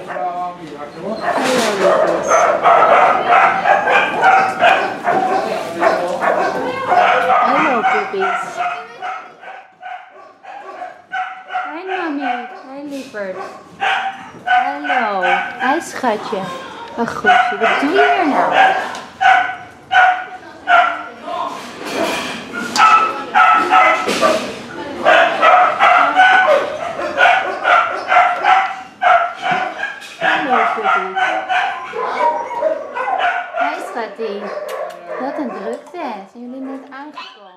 Hallo puppies. Hi mami. Hi lieverd. Hallo. Hi schatje. Ach goedje, wat doe je hier nou? Hallo puppies. Hi schatje. Wat een drukte. Zijn jullie net aangekomen?